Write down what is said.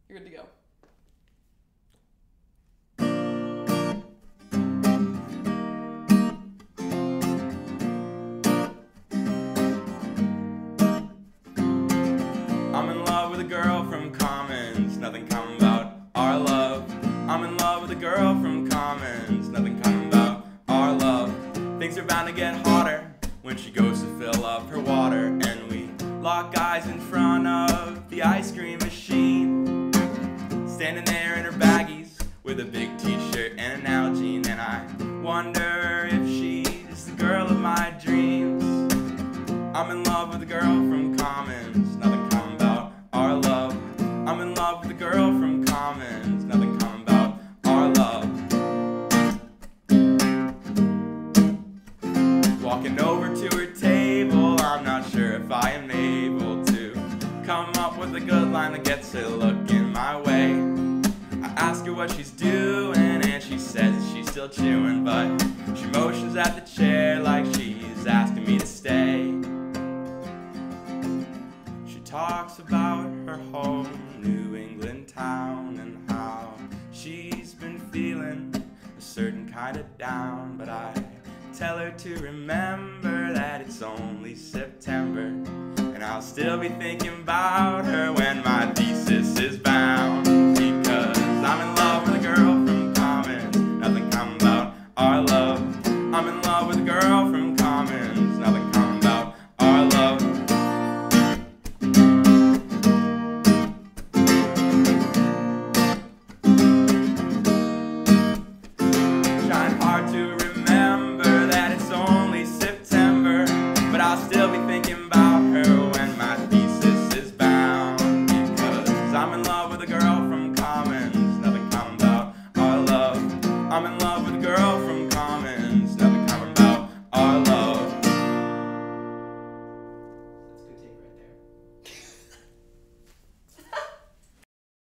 You're good to go. I'm in love with a girl from Commons, nothing come about our love. I'm in love with a girl from Commons, nothing come about our love. Things are bound to get hotter when she goes to fill up her water, and we lock eyes in front of the ice cream machine. Standing there in her baggies with a big t-shirt and an Nalgene, and I wonder if she's the girl of my dreams. I'm in love with a girl from Commons, nothing come about our love. I'm in love with a girl from Commons, nothing come about our love. Walking over to her table, I'm not sure if I am able to come up with a good line that gets her looking my way. I ask her what she's doing, and she says she's still chewing, but she motions at the chair like she's asking me to stay. She talks about her home, New England town, and how she's been feeling a certain kind of down, but I tell her to remember that it's only September, and I'll still be thinking about her when my thesis is bound. Because I'm in love with a girl from Commons, nothing come about our love. I'm in love with a girl from Commons, nothing come about our love. Trying hard to remember that it's only September, but I'll still be thinking about her when my thesis is bound. Because I'm in love with a girl from